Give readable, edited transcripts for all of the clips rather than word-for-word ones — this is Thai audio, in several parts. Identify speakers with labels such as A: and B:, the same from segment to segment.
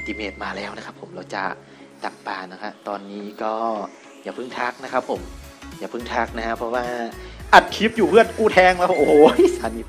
A: นติเมตมาแล้วนะครับผมเราจะตักปลานะครับตอนนี้ก็อย่าเพิ่งทักนะครับผมอย่าเพิ่งทักนะฮะเพราะว่าอัดคลิปอยู่เพื่อนกูแทงแล้วโอ้โหสานิท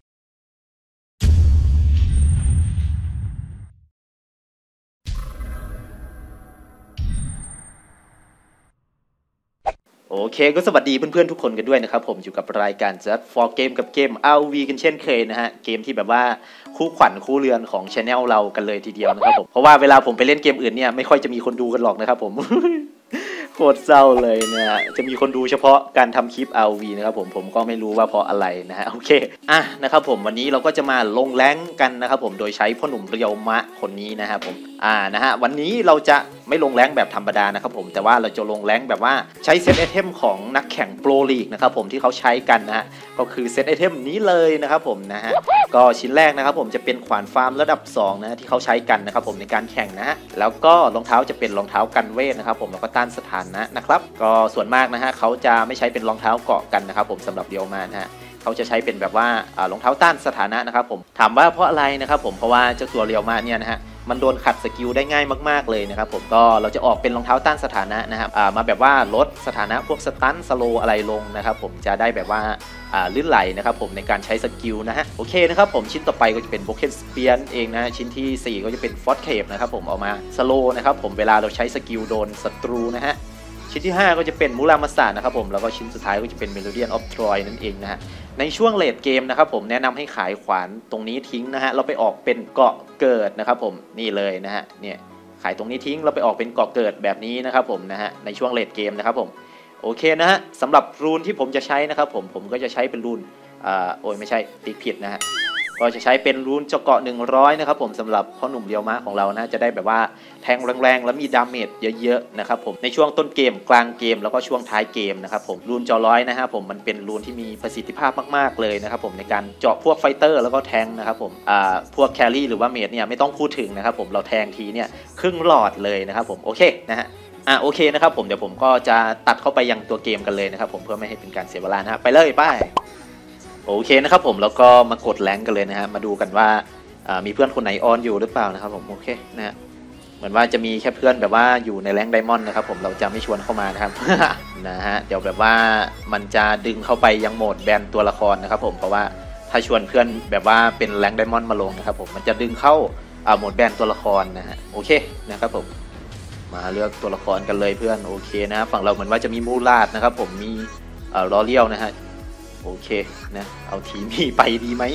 A: โอเคก็สวัสดีเพื่อนๆทุกคนกันด้วยนะครับผมอยู่กับรายการ Just for Game กับเกม RV กันเช่นเคยนะฮะเกมที่แบบว่าคู่ขวัญคู่เรือนของ Channel เรากันเลยทีเดียวนะครับผมเพราะว่าเวลาผมไปเล่นเกมอื่นเนี่ยไม่ค่อยจะมีคนดูกันหรอกนะครับผม โคตรเศร้าเลยนะฮะจะมีคนดูเฉพาะการทำคลิป RV นะครับผมก็ไม่รู้ว่าเพราะอะไรนะฮะโอเคนะครับผมวันนี้เราก็จะมาลงแรงกันนะครับผมโดยใช้พ่อหนุ่มเรียวมะคนนี้นะครับผมนะฮะวันนี้เราจะไม่ลงแรงแบบธรรมดานะครับผมแต่ว่าเราจะลงแรงแบบว่าใช้เซตไอเทมของนักแข่งโปรลีกนะครับผมที่เขาใช้กันนะฮะก็คือเซตไอเทมนี้เลยนะครับผมนะฮะก็ชิ้นแรกนะครับผมจะเป็นขวานฟาร์มระดับ2นะที่เขาใช้กันนะครับผมในการแข่งนะฮะแล้วก็รองเท้าจะเป็นรองเท้ากันเวทนะครับผมแล้วก็ต้านสถานะนะครับก็ส่วนมากนะฮะเขาจะไม่ใช้เป็นรองเท้าเกาะกันนะครับผมสำหรับเดียวมานะฮะเขาจะใช้เป็นแบบว่ารองเท้าต้านสถานะนะครับผมถามว่าเพราะอะไรนะครับผมเพราะว่าเจ้าตัวเรียวมาเนี่ยนะฮะมันโดนขัดสกิลได้ง่ายมากๆเลยนะครับผมก็เราจะออกเป็นรองเท้าต้านสถานะนะครับมาแบบว่าลดสถานะพวกสตันสโลอะไรลงนะครับผมจะได้แบบว่าลื่นไหลนะครับผมในการใช้สกิลนะฮะโอเคนะครับผมชิ้นต่อไปก็จะเป็นโบเคนสเปียนเองนะชิ้นที่4ก็จะเป็นฟอสเคปนะครับผมเอามาสโลนะครับผมเวลาเราใช้สกิลโดนศัตรูนะฮะชิ้นที่5ก็จะเป็นมูรามาสานะครับผมแล้วก็ชิ้นสุดท้ายก็จะเป็นเมโลเดียนออฟทรอยนั่นเองนะฮะในช่วงเลดเกมนะครับผมแนะนำให้ขายขวานตรงนี้ทิ้งนะฮะเราไปออกเป็นเกาะเกิดนะครับผมนี่เลยนะฮะเนี่ยขายตรงนี้ทิ้งเราไปออกเป็นเกาะเกิดแบบนี้นะครับผมนะฮะในช่วงเลดเกมนะครับผมโอเคนะฮะสำหรับรูนที่ผมจะใช้นะครับผมก็จะใช้เป็นรูนโอ้ยไม่ใช่ติ๊กผิดนะฮะก็จะใช้เป็นรูนเจาะเกาะ100นะครับผมสำหรับพ่อหนุ่มเรียวมะของเรานะจะได้แบบว่าแทงแรงๆแล้วมีดาเมจเยอะๆนะครับผมในช่วงต้นเกมกลางเกมแล้วก็ช่วงท้ายเกมนะครับผมรูนเจาะร้อยนะฮะผมมันเป็นรูนที่มีประสิทธิภาพมากๆเลยนะครับผมในการเจาะพวกไฟเตอร์แล้วก็แทงนะครับผมพวกแครี่หรือว่าเมจเนี่ยไม่ต้องพูดถึงนะครับผมเราแทงทีเนี่ยครึ่งหลอดเลยนะครับผมโอเคนะฮะโอเคนะครับผมเดี๋ยวผมก็จะตัดเข้าไปยังตัวเกมกันเลยนะครับผมเพื่อไม่ให้เป็นการเสียเวลานะฮะไปเลยป้ายโอเคนะครับผมแล้วก็มากดแรงกันเลยนะฮะมาดูกันว่ามีเพื่อนคนไหนออนอยู่หรือเปล่านะครับผมโอเคนะฮะเหมือนว่าจะมีแค่เพื่อนแบบว่าอยู่ในแรงไดมอนด์นะครับผมเราจะไม่ชวนเข้ามานะครับ นะฮะเดี๋ยวแบบว่ามันจะดึงเข้าไปยังโหมดแบนตัวละครนะครับผมเพราะว่าถ้าชวนเพื่อนแบบว่าเป็นแรงไดมอนด์มาลงนะครับผมมันจะดึงเข้าโหมดแบนตัวละครนะฮะโอเคนะครับผมมาเลือกตัวละครกันเลยเพื่อนโอเคนะฝั่งเราเหมือนว่าจะมีมูราดนะครับผมมีลอเรียลนะฮะโอเคนะเอาทีมพี่ไปดีไหม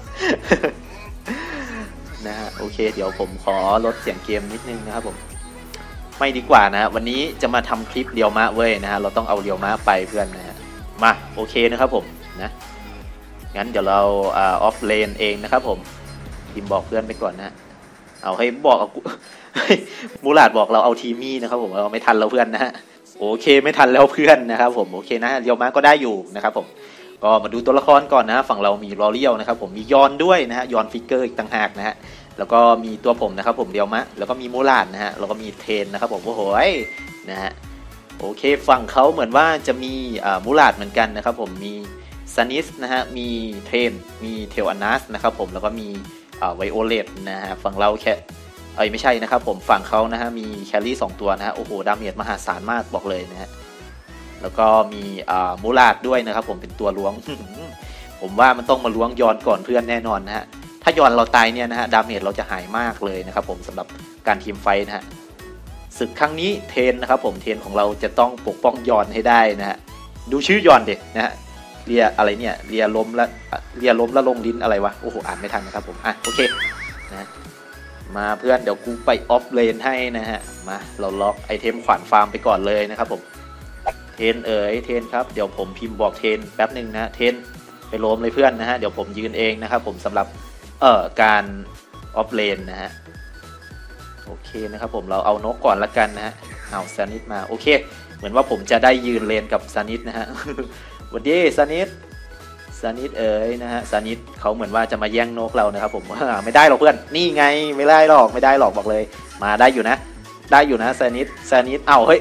A: นะฮะโอเคเดี๋ยวผมขอลดเสียงเกมนิดนึงนะครับผมไม่ดีกว่านะวันนี้จะมาทำคลิปเรียวมะเว้ยนะฮะเราต้องเอาเรียวมะไปเพื่อนนะฮะมาโอเคนะครับผมนะงั้นเดี๋ยวเราออฟเลนเองนะครับผมพิมพ์บอกเพื่อนไปก่อนนะเอาให้บอกเอามูราดบอกเราเอาทีมี่นะครับผมเราไม่ทันแล้วเพื่อนนะฮะโอเคไม่ทันแล้วเพื่อนนะครับผมโอเคนะเรียวมะก็ได้อยู่นะครับผมก็มาดูตัวละครก่อนนะฝั่งเรามีลอเรียลนะครับผมมียอนด้วยนะฮะยอนฟิกเกอร์อีกต่างหากนะฮะแล้วก็มีตัวผมนะครับผมเดียวมะแล้วก็มีมูราดนะฮะแล้วก็มีเทนนะครับผมโอ้โหนะฮะโอเคฝั่งเขาเหมือนว่าจะมีมูราดเหมือนกันนะครับผมมีซานิสนะฮะมีเทนมีเทลอนัสนะครับผมแล้วก็มีไวโอเลตนะฮะฝั่งเราแค่ไม่ใช่นะครับผมฝั่งเขานะฮะมีแครี่2ตัวนะฮะโอ้โหดาเมจมหาศาลมากบอกเลยนะฮะแล้วก็มีมูราดด้วยนะครับผมเป็นตัวล้วง ผมว่ามันต้องมาล้วงยอนก่อนเพื่อนแน่นอนนะฮะถ้ายอนเราตายเนี่ยนะฮะดาเมจเราจะหายมากเลยนะครับผมสำหรับการทีมไฟนะฮะศึกครั้งนี้เทนนะครับผมเทนของเราจะต้องปกป้องยอนให้ได้นะฮะดูชื่อยอนเด็กนะฮะเรียอะไรเนี่ยเรียล้มแล้วลงลิ้นอะไรวะโอ้โหอ่านไม่ทันนะครับผมโอเคนะมาเพื่อนเดี๋ยวกูไปออฟเลนให้นะฮะมาเราล็อกไอเทมขวานฟาร์มไปก่อนเลยนะครับผมเทนเทนครับเดี๋ยวผมพิมพ์บอกเทนแป๊บหนึ่งนะเทนไปโลมเลยเพื่อนนะฮะเดี๋ยวผมยืนเองนะครับผมสำหรับการออฟเลนนะฮะโอเคนะครับผมเราเอานกก่อนละกันนะฮะเอาซานิสมาโอเคเหมือนว่าผมจะได้ยืนเลนกับซานิสนะฮะ วันดีซานิสนะฮะซานิสเขาเหมือนว่าจะมาแย่งนกเรานะครับผมไม่ได้หรอกเพื่อนนี่ไงไม่ได้หรอกบอกเลยมาได้อยู่นะซานิสเอาเฮ้ย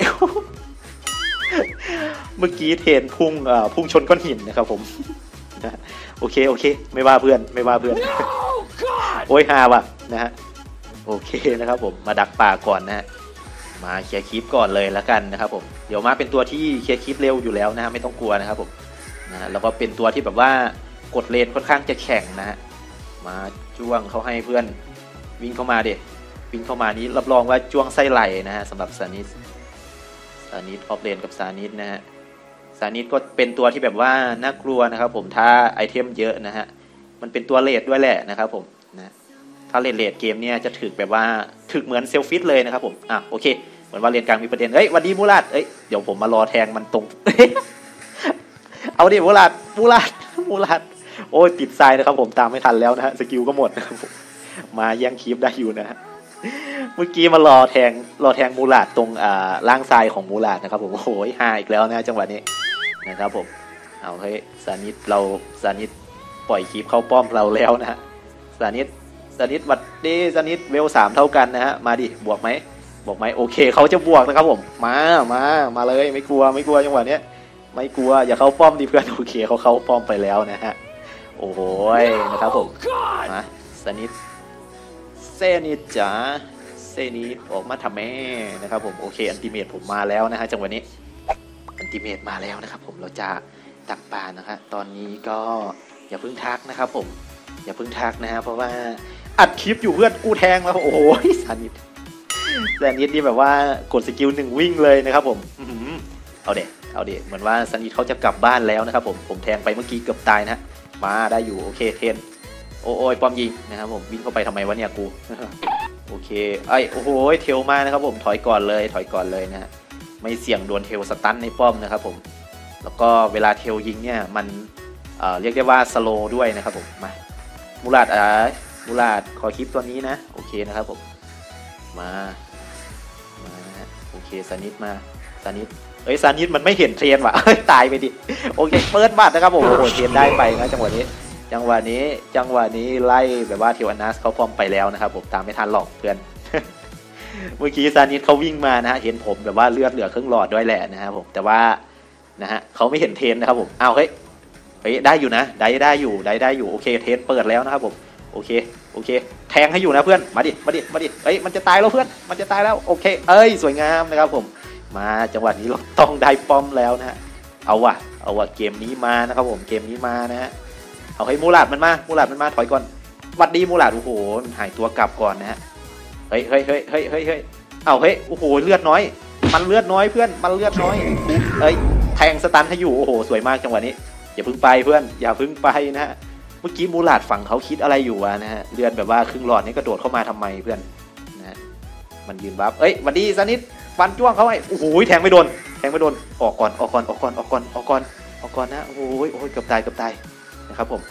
A: เมื่อกี้เทนพุ่งชนก้อนหินนะครับผมโอเคไม่ว่าเพื่อน โอ้ยฮาว่ะนะฮะโอเคนะครับผมมาดักป่าก่อนนะฮะมาเคลียร์คลิปก่อนเลยแล้วกันนะครับผมเดี๋ยวมาเป็นตัวที่เคลียร์คลิปเร็วอยู่แล้วนะฮะไม่ต้องกลัวนะครับผมนะแล้วก็เป็นตัวที่แบบว่ากดเลนค่อนข้างจะแข็งนะฮะมาจ้วงเขาให้เพื่อนวิ่งเข้ามาเด็วิ่งเข้ามานี้รับรองว่าจ้วงไส้ไหลนะฮะสำหรับซานิสออฟเลนกับซานิสนะฮะซานิสก็เป็นตัวที่แบบว่าน่ากลัวนะครับผมถ้าไอเทมเยอะนะฮะมันเป็นตัวเลดด้วยแหละนะครับผมนะถ้าเลดเกมเนี่ยจะถึกแบบว่าถึกเหมือนเซลฟิตเลยนะครับผมโอเคเหมือนว่าเลนกลางมีประเด็นวันดีมูลาดเดี๋ยวผมมารอแทงมันตรง เอาดิมูลาดโอ้ยติดทรายนะครับผมตามไม่ทันแล้วนะฮะสกิลก็หมดนะครับผมมาแย่งคีฟได้อยู่นะฮะเมื่อกี้มารอแทงมูลาดตรงล่างทรายของมูลาดนะครับผมโอ้ยหาอีกแล้วนะจังหวะนี้นะครับผมเอาเฮ้ยซานิดปล่อยคีฟเข้าป้อมเราแล้วนะฮะซานิดวัดดีซานิดเวล3เท่ากันนะฮะมาดิบวกไหมโอเคเขาจะบวกนะครับผมมาเลยไม่กลัวจังหวะนี้ไม่กลัวอย่าเข้าป้อมดิเพื่อนโอเคเขาเข้าป้อมไปแล้วนะฮะโอ้โหนะครับผมมาซานิดเซนิดจ๋าเซนิดออกมาทำแม่นะครับผมโอเคอันติเมตผมมาแล้วนะฮะจังหวะนี้อันติเมตมาแล้วนะครับผมเราจะตักปลานะครับตอนนี้ก็อย่าเพิ่งทักนะครับผมอย่าเพิ่งทักนะฮะเพราะว่าอัดคลิปอยู่เพื่อนกูแทงมาโอ้โหซานิดนี่แบบว่ากดสกิล1วิ่งเลยนะครับผมเอาเด็เหมือนว่าซานิดเขาจะกลับบ้านแล้วนะครับผมแทงไปเมื่อกี้เกือบตายนะมาได้อยู่โอเคเทนโอ้ยป้อมยิงนะครับผมวิ่งเข้าไปทำไมวะเนี่ยกู โอเคโอ้โหเทลมานะครับผมถอยก่อนเลยนะฮะไม่เสี่ยงโดนเทลสตันในป้อมนะครับผมแล้วก็เวลาเทลยิงเนี่ยมันเรียกได้ว่าสโลด้วยนะครับผมมามูลาดขอคลิปตัวนี้นะโอเคนะครับผมมาโอเคซานิดซานิดมันไม่เห็นเทรนว่ะตายไปดิโอเคเปิดบัตรนะครับผมโอ้โหเทรนได้ไปนะจังหวะนี้ไล่แบบว่าเทวอนัสเขาพร้อมไปแล้วนะครับผมตามไม่ทันหรอกเพื่อน เมื่อกี้ซานิดเขาวิ่งมานะฮะเห็นผมแบบว่าเลือดเหลือครึ่งหลอดด้วยแหละนะครับผมแต่ว่านะฮะเขาไม่เห็นเทรนนะครับผมเฮ้ยได้อยู่นะได้อยู่โอเคเทรนเปิดแล้วนะครับผมโอเคแทงให้อยู่นะเพื่อนมาดิมันจะตายแล้วเพื่อนมันจะตายแล้วโอเคสวยงามนะครับผมมาจังหวะนี้เราต้องได้ป้อมแล้วนะฮะเอาว่ะเกมนี้มานะครับผมเกมนี้มานะฮะเอาให้มูลาดมันมาถอยก่อนวัดดีมูลาดโอ้โหหายตัวกลับก่อนนะฮะเฮ้ยเอาเฮ้ยโอ้โหเลือดน้อยมันเลือดน้อยเพื่อนมันเลือดน้อยแทงสตันให้อยู่โอ้โหสวยมากจังหวะนี้อย่าพึ่งไปเพื่อนอย่าพึ่งไปนะฮะเมื่อกี้มูลาดฝั่งเขาคิดอะไรอยู่วะนะฮะเลือดแบบว่าครึ่งหลอดนี่กระโดดเข้ามาทำไมเพื่อนนะฮะมันยืนบัฟวัดดีซะนิดฟันจ้วงเขาไโอ้โหแทงไม่โดนออกก่อนนะโอ้โหเกือบตายนะครับผม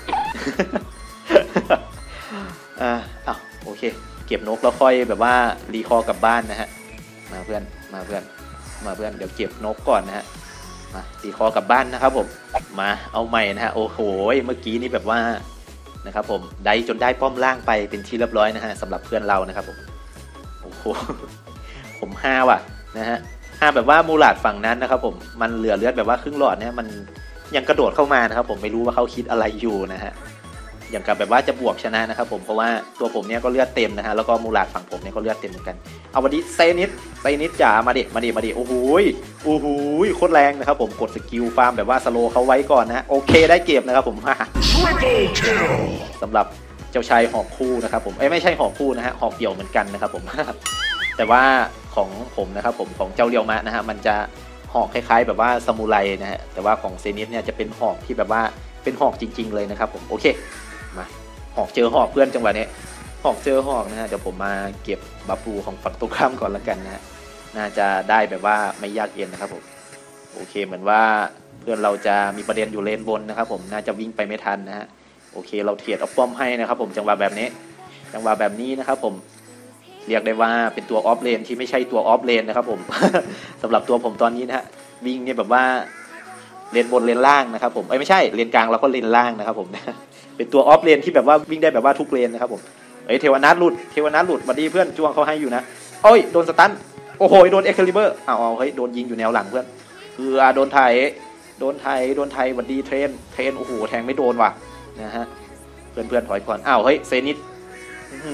A: โอเคเก็บนกแล้วค่อยแบบว่ารีคอร์กลับบ้านนะฮะมาเพื่อนเดี๋ยวเก็บนกก่อนนะฮะมารีคอร์กลับบ้านนะครับผมมาเอาใหม่นะฮะโอ้โหเมื่อกี้นี่แบบว่านะครับผมได้จนได้ป้อมล่างไปเป็นที่เรียบร้อยนะฮะสำหรับเพื่อนเรานะครับผมโอ้โหผม5ว่ะนะฮะ5แบบว่ามูลาดฝั่งนั้นนะครับผมมันเหลือเลือดแบบว่าครึ่งหลอดเนี่ยมันยังกระโดดเข้ามานะครับผมไม่รู้ว่าเขาคิดอะไรอยู่นะฮะอย่างกับแบบว่าจะบวกชนะนะครับผมเพราะว่าตัวผมเนี่ยก็เลือดเต็มนะฮะแล้วก็มูลาดฝั่งผมเนี่ยก็เลือดเต็มเหมือนกันเอาวันนี้เซนิดจ๋ามาดิโอ้โหโคตรแรงนะครับผมกดสกิลฟาร์มแบบว่าสโลเขาไว้ก่อนนะฮะโอเคได้เก็บนะครับผมสำหรับเจ้าชายหอกคู่นะครับผมไม่ใช่หอกคู่นะฮะหอกเดี่ยวเหมือนกันนะครับผม แต่ว่าของผมนะครับผมของเจ้าเรียวมะนะฮะมันจะหอกคล้ายๆแบบว่าซามูไรนะฮะแต่ว่าของเซนิสเนี่ยจะเป็นหอกที่แบบว่าเป็นหอกจริงๆเลยนะครับผมโอเคมาหอกเจอหอกเพื่อนจังหวะนี้หอกเจอหอกนะฮะเดี๋ยวผมมาเก็บบัฟฟูของฝั่งตรงข้ามก่อนละกันนะฮะน่าจะได้แบบว่าไม่ยากเย็นนะครับผมโอเคเหมือนว่าเพื่อนเราจะมีประเด็นอยู่เลนบนนะครับผมน่าจะวิ่งไปไม่ทันนะฮะโอเคเราเทียดเอาป้อมให้นะครับผมจังหวะแบบนี้นะครับผมเรียกได้ว่าเป็นตัวออฟเลนที่ไม่ใช่ตัวออฟเลนนะครับผม สำหรับตัวผมตอนนี้นะฮะวิ่งเนี่ยแบบว่าเลนบนเลนล่างนะครับผมไม่ใช่เลนกลางแล้วก็เลนล่างนะครับผม เป็นตัวออฟเลนที่แบบว่าวิ่งได้แบบว่าทุกเลนนะครับผมเทวนัทหลุดมาดีเพื่อนจ้วงเขาให้อยู่นะโดนสตันโอ้โหโดนเอ็กซ์คาลิเบอร์เฮ้ยโดนยิงอยู่แนวหลังเพื่อนคือโดนไทยวันดีเทรนโอ้โหแทงไม่โดนว่ะนะฮะเพื่อนถอยก่อนเฮ้ยเซนิด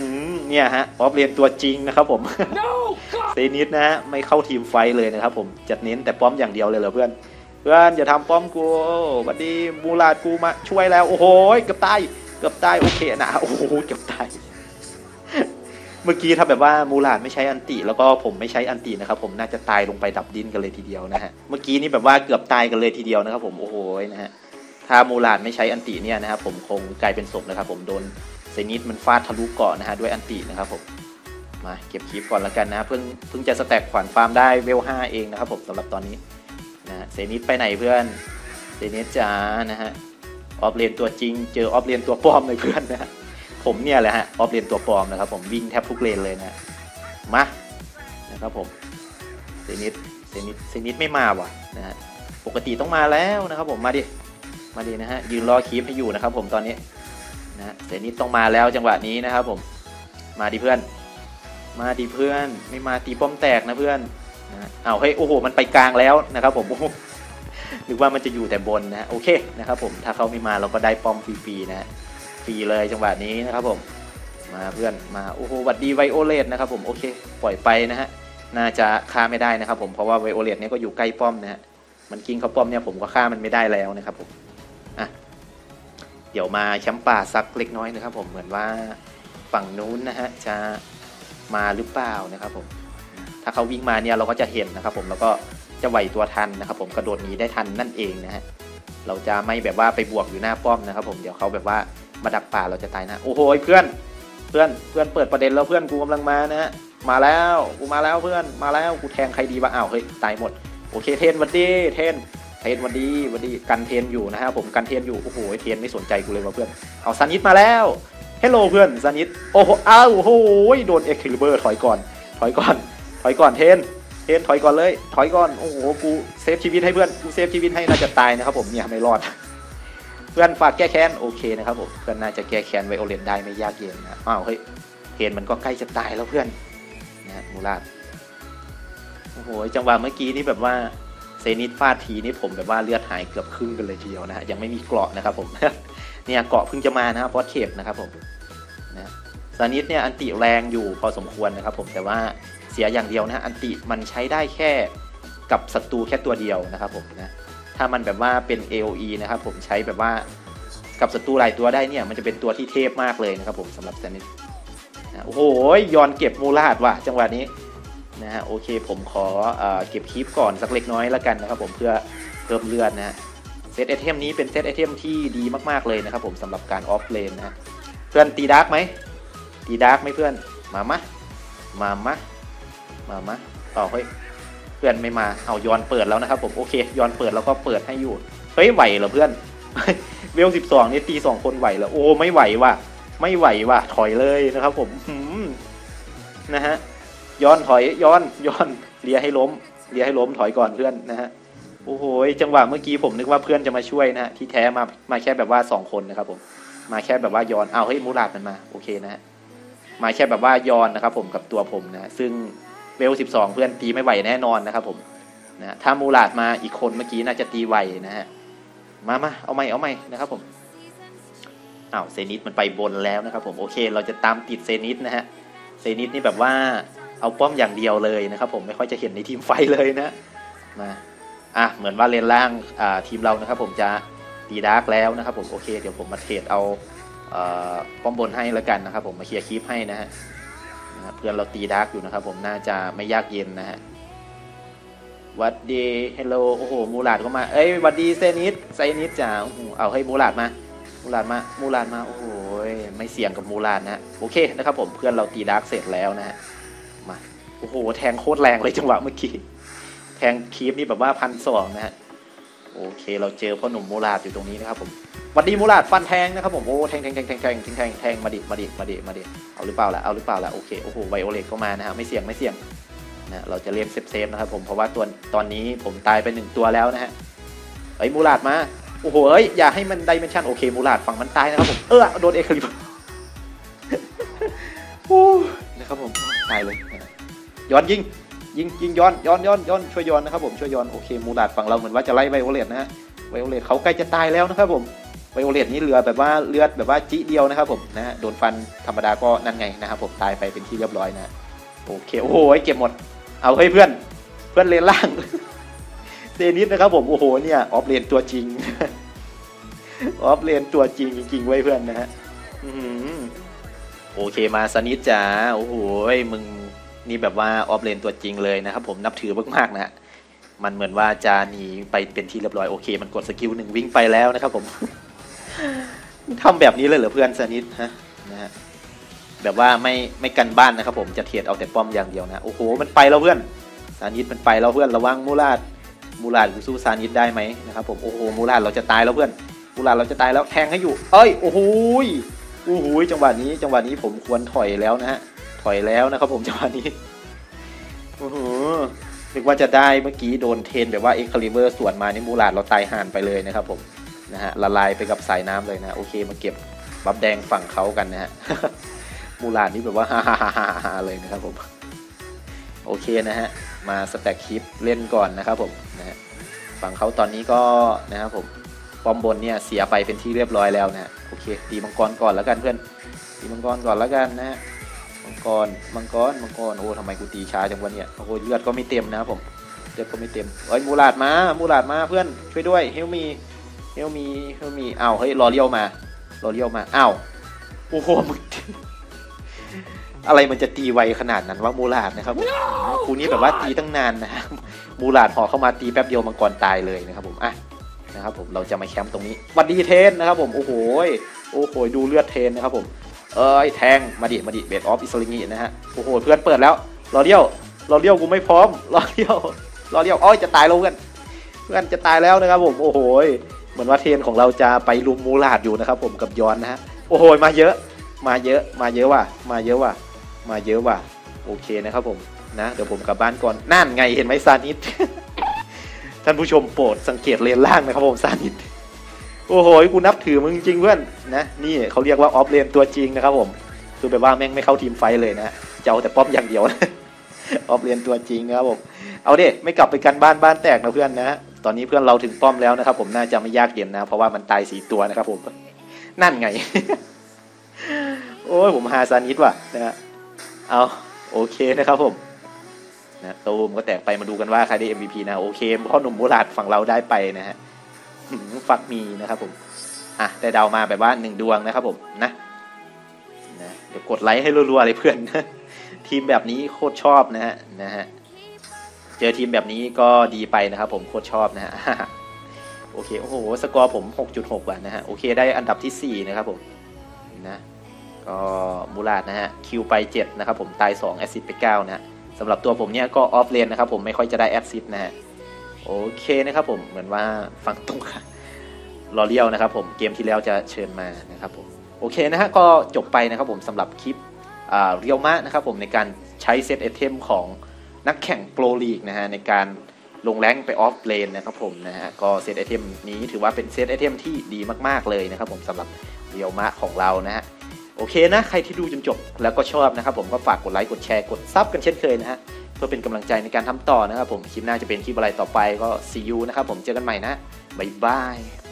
A: เนี่ยฮะออฟเลนตัวจริงนะครับผม เซนิสนะฮะไม่เข้าทีมไฟเลยนะครับผมจะเน้นแต่ป้อมอย่างเดียวเลยเหรอเพื่อนอย่าทำป้อมกูวันนี้มูลาดกูมาช่วยแล้วโอ้โหเกือบตายโอเคนะโอ้โหเกือบตาย เมื่อกี้ถ้าแบบว่ามูลาดไม่ใช้อันติแล้วก็ผมไม่ใช้อันตินะครับผมน่าจะตายลงไปดับดินกันเลยทีเดียวนะฮะเมื่อกี้นี่แบบว่าเกือบตายกันเลยทีเดียวนะครับผมโอ้โหนะฮะถ้ามูลาดไม่ใช้อันติเนี่ยนะครับผมคงกลายเป็นศพนะครับผมโดนเซนิสมันฟาดทะลุเกาะนะฮะด้วยอันตินะครับผมมาเก็บคลิปก่อนแล้วกันนะเพิ่งจะสแต็กขวานฟาร์มได้เวล 5เองนะครับผมสำหรับตอนนี้นะเซนิสไปไหนเพื่อนเซนิสจ๋านะฮะออฟเลนตัวจริงเจอออฟเลนตัวปลอมเลยเพื่อนนะ ผมเนี่ยแหละฮะออฟเลนตัวปลอมนะครับผมวิ่งแทบทุกเลนเลยนะมานะครับผมเซนิสไม่มาว่ะนะฮะปกติต้องมาแล้วนะครับผมมาดินะฮะยืนรอคลิปให้อยู่นะครับผมตอนนี้นะเซนิสต้องมาแล้วจังหวะนี้นะครับผมมาดิเพื่อนไม่มาตีป้อมแตกนะเพื่อนนะเอาเฮ้ยโอ้โหมันไปกลางแล้วนะครับผมนึกว่ามันจะอยู่แต่บนนะโอเคนะครับผมถ้าเขาไม่มาเราก็ได้ป้อมฟรีๆนะฮะฟรีเลยจังหวะนี้นะครับผมมาเพื่อนมาโอ้โหวัดดีไวโอเลตนะครับผมโอเคปล่อยไปนะฮะน่าจะฆ่าไม่ได้นะครับผมเพราะว่าไวโอเลตเนี่ยก็อยู่ใกล้ป้อมนะฮะมันกิ้งเข้าป้อมเนี่ยผมก็ฆ่ามันไม่ได้แล้วนะครับผมอ่ะเดี๋ยวมาแชมป์ป่าสักเล็กน้อยนะครับผมเหมือนว่าฝั่งนู้นนะฮะจะมาหรือเปล่านะครับผมถ้าเขาวิ่งมาเนี่ยเราก็จะเห็นนะครับผมแล้วก็จะไหวตัวทันนะครับผมกระโดดหนีได้ทันนั่นเองนะฮะเราจะไม่แบบว่าไปบวกอยู่หน้าป้อมนะครับผมเดี๋ยวเขาแบบว่ามาดักป่าเราจะตายนะโอ้โหเพื่อนเปิดประเด็นแล้วเพื่อนกูกำลังมานะฮะมาแล้วเพื่อนมาแล้วกูแทงใครดีวะอ้าวเฮ้ยตายหมดโอเคเทนวันดีเทนวันดีกันเทนอยู่นะฮะผมกันเทนอยู่โอ้โหเทนไม่สนใจกูเลยว่ะเพื่อนเอาซานิสมาแล้วเฮลโลเพื่อนซานิสโอ้โหอ้าวโอ้โหโดนเอ็กคิลเบอร์ถอยก่อนเทนถอยก่อนเลยถอยก่อนโอ้โหกูเซฟชีวิตให้เพื่อนกูเซฟชีวิตให้น่าจะตายนะครับผมเนี่ยไม่รอดเพื่อนฝากแก้แค้นโอเคนะครับผมเพื่อนน่าจะแก้แค้นไวโอเลตได้ไม่ยากเย็นนะอ้าวเฮ้ยเห็นมันก็ใกล้จะตายแล้วเพื่อนนะมูราดโอ้โหจังหวะเมื่อกี้นี่แบบว่าเซนิสฟาดทีนี่ผมแบบว่าเลือดหายเกือบครึ่งกันเลยทีเดียวนะยังไม่มีเกราะนะครับผม เนี่ยเกราะเพิ่งจะมานะครับเพราะเทปนะครับผมนะซานิสเนี่ยอันติแรงอยู่พอสมควรนะครับผมแต่ว่าเสียอย่างเดียวนะอันติมันใช้ได้แค่กับศัตรูแค่ตัวเดียวนะครับผมนะถ้ามันแบบว่าเป็น AOE นะครับผมใช้แบบว่ากับศัตรูหลายตัวได้เนี่ยมันจะเป็นตัวที่เทพมากเลยนะครับผมสำหรับซานิสนะโอ้โหย้อนเก็บมูลาดว่ะจังหวะนี้นะฮะโอเคผมขอเก็บคลิปก่อนสักเล็กน้อยแล้วกันนะครับผมเพื่อเพิ่มเลือดนะเซตไอเทมนี้เป็นเซตไอเทมที่ดีมากๆเลยนะครับผมสำหรับการออฟเลนนะเพื่อนตีดาร์กไหมเพื่อนมาต่อเฮ้ยเพื่อนไม่มาเอาย้อนเปิดแล้วนะครับผมโอเคย้อนเปิดแล้วก็เปิดให้อยู่เฮ้ยไหวเหรอเพื่อน เวล12นี่ตี2คนไหวเหรอโอ้ไม่ไหวว่ะถอยเลยนะครับผมนะฮะย้อนถอยย้อนเลียให้ล้มถอยก่อนเพื่อนนะฮะโอ้โหจังหวะเมื่อกี้ผมนึกว่าเพื่อนจะมาช่วยนะฮะที่แท้มาแค่แบบว่า2คนนะครับผมมาแค่แบบว่าย้อนเอาเฮ้ยมูลาดมันมาโอเคนะฮะมาแค่แบบว่าย้อนนะครับผมกับตัวผมนะซึ่งเวล12เพื่อนตีไม่ไหวแน่นอนนะครับผมนะถ้ามูลาดมาอีกคนเมื่อกี้น่าจะตีไหวนะฮะมาเอาใหม่นะครับผมอ้าวเซนิสมันไปบนแล้วนะครับผมโอเคเราจะตามติดเซนิสนะฮะเซนิสนี่แบบว่าเอาป้อมอย่างเดียวเลยนะครับผมไม่ค่อยจะเห็นในทีมไฟเลยนะมาเหมือนว่าเลนล่างทีมเรานะครับผมจะตีดาร์กแล้วนะครับผมโอเคเดี๋ยวผมมาเทรดเอาป้อมบนให้แล้วกันนะครับผมมาเคลียร์คลิปให้นะฮะเพื่อนเราตีดาร์กอยู่นะครับผมน่าจะไม่ยากเย็นนะฮะวัดดีเฮลโลโอ้โหมูลาดก็มาเอ้ยวัดดีเซนิสจ้าเอาให้มูลาดมาโอ้โหไม่เสี่ยงกับมูลาดนะโอเคนะครับผมเพื่อนเราตีดาร์กเสร็จแล้วนะฮะมาโอ้โหแทงโคตรแรงเลยจังหวะเมื่อกี้แทงคีฟนี่แบบว่า1,200นะฮะโอเคเราเจอพ่อหนุ่มมูลาดอยู่ตรงนี้นะครับผมวัดดีมูลาดฟันแทงนะครับผมโอ้แทงมาดิเอาหรือเปล่าล่ะโอเคโอ้โหไวโอเลตก็มานะฮะไม่เสี่ยงนะเราจะเล่นเซฟนะครับผมเพราะว่าตอนนี้ผมตายไป1ตัวแล้วนะฮะไอ้มูลาดมาโอ้โหอย่าให้มันไดเมนชั่นโอเคมูลาดฝั่งมันตายนะครับผมโดนเอคลิปนะครับผมตายเลยย้อนยิงย้อนช่วยย้อนนะครับผมช่วยย้อนโอเคมูลาดฝั่งเราเหมือนว่าจะไล่ไวโอเลตนะฮะไวโอเลตเขาใกล้จะตายแล้วนะครับผมไวโอเลตนี่เรือแบบว่าเลือดแบบว่าจิเดียวนะครับผมนะโดนฟันธรรมดาก็นั่นไงนะครับผมตายไปเป็นที่เรียบร้อยนะโอเคโอ้โหเก็บหมดเอาให้เพื่อนเลนล่างเซนิสนะครับผมโอ้โหเนี่ยออฟเลนตัวจริงออฟเลนตัวจริงจริงไว้เพื่อนนะฮะโอเคมาซานิสจ๋าโอ้โหมึงนี่แบบว่าออฟเลนตัวจริงเลยนะครับผมนับถือมากๆนะฮะมันเหมือนว่าจะหนีไปเป็นที่เรียบร้อยโอเคมันกดสกิลหนึ่งวิ่งไปแล้วนะครับผมทำแบบนี้เลยเหรอเพื่อนซานิสฮะนะฮะแบบว่าไม่กันบ้านนะครับผมจะเทียดเอาแต่ป้อมอย่างเดียวนะโอ้โหมันไปแล้วเพื่อนซานิสมันไปแล้วเพื่อนระวังมูลาดกูสู้ซานิสได้ไหมนะครับผมโอ้โหมูลาดเราจะตายแล้วเพื่อนมูลาดเราจะตายแล้วแทงให้อยู่เอ้ยโอ้โหจังหวะนี้ผมควรถอยแล้วนะฮะถอยแล้วนะครับผมจังหวะนี้โอ้โหนึกว่าจะได้เมื่อกี้โดนเทนแบบว่าเอ็กคาลิเบอร์สวนมานี่มูลาดเราตายห่านไปเลยนะครับผมนะฮะละลายไปกับสายน้ำเลยนะโอเคมาเก็บบัฟแดงฝั่งเขากันนะฮะมูลาดนี่แบบว่าฮ่าเลยนะครับผมโอเคนะฮะมาสแต็กคลิปเล่นก่อนนะครับผมนะฮะฝั่งเขาตอนนี้ก็นะครับผมป้อมบนเนี่ยเสียไปเป็นที่เรียบร้อยแล้วนะโอเคตีมังกรก่อนแล้วกันเพื่อนตีมังกรก่อนแล้วกันนะฮะมังกรโอ้ทำไมกูตีช้าจังวะเนี่ยโอ้โหเลือดก็ไม่เต็มนะครับผมเลือดก็ไม่เต็มเอ้ยมูลาดมาเพื่อนช่วยด้วยเฮลมีอ้าวเฮ้ยรอเลี้ยวมาอ้าวโอ้โหมึงอะไรมันจะตีไวขนาดนั้นว่ามูลาดนะครับคูนี้แบบว่าตีตั้งนานนะมูลาดห่อเข้ามาตีแป๊บเดียวมังกรตายเลยนะครับผมนะครับผมเราจะมาแคมป์ตรงนี้วัดดีเทนนะครับผมโอ้โหดูเลือดเทนนะครับผมแทงมาดิเบดออฟอิสลิงีนะฮะโอ้โหเพื่อนเปิดแล้วรอเลี้ยวกูไม่พร้อมรอเลี้ยวอ้อยจะตายแล้วเพื่อนจะตายแล้วนะครับผมโอ้โหเหมือนว่าเทนของเราจะไปลุมมูลาดอยู่นะครับผมกับย้อนนะฮะโอ้โหมาเยอะว่ะโอเคนะครับผมนะเดี๋ยวผมกลับบ้านก่อนนั่นไงเห็นไหมซานิส ท่านผู้ชมโปรดสังเกตเลนล่างนะครับผมซานิสโอ้โหกูนับถือมึงจริงเพื่อนนะนี่เขาเรียกว่าออฟเลนตัวจริงนะครับผมคือแบบว่าแม่งไม่เข้าทีมไฟเลยนะจะเอาแต่ป้อมอย่างเดียว ออฟเลนตัวจริงนะครับผมเอาดิไม่กลับไปกันบ้านแตกนะเพื่อนนะตอนนี้เพื่อนเราถึงป้อมแล้วนะครับผมน่าจะไม่ยากเย็นนะเพราะว่ามันตาย4ตัวนะครับผมนั่นไง โอ้ยผมหาซานิสว่ะนะฮะเอาโอเคนะครับผมนะตูมก็แตกไปมาดูกันว่าใครได้ MVP นะโอเคพ่อหนุ่มมูลาดฝั่งเราได้ไปนะฮะฟักมีนะครับผมได้ดาวมาแบบว่า1ดวงนะครับผมนะเดี๋ยวกดไลค์ให้รัวๆเลยเพื่อน ทีมแบบนี้โคตรชอบนะฮะเจอทีมแบบนี้ก็ดีไปนะครับผมโคตรชอบนะฮะ โอเคโอ้โหสกอร์ผม 6.6 ว่ะนะฮะโอเคได้อันดับที่4นะครับผมนะก็มูลาดนะฮะคิวไป7นะครับผมตาย2แอสซิสต์ไป9นะสำหรับตัวผมเนี่ยก็ออฟเลนนะครับผมไม่ค่อยจะได้แอสซิสต์นะฮะโอเคนะครับผมเหมือนว่าฝั่งตรงข้ามลอเลียวนะครับผมเกมที่แล้วจะเชิญมานะครับผมโอเคนะฮะก็จบไปนะครับผมสำหรับคลิปเรียวมะนะครับผมในการใช้เซตไอเทมของนักแข่งโปรลีกนะฮะในการลงแรงไปออฟเลนนะครับผมนะฮะก็เซตไอเทมนี้ถือว่าเป็นเซตไอเทมที่ดีมากๆเลยนะครับผมสำหรับเรียวมะของเรานะฮะโอเคนะใครที่ดูจนจบแล้วก็ชอบนะครับผมก็ฝากกดไลค์กดแชร์กดซับกันเช่นเคยนะฮะเพื่อเป็นกำลังใจในการทำต่อนะครับผมคลิปหน้าจะเป็นคลิปอะไรต่อไปก็ see you นะครับผมเจอกันใหม่นะบ๊ายบาย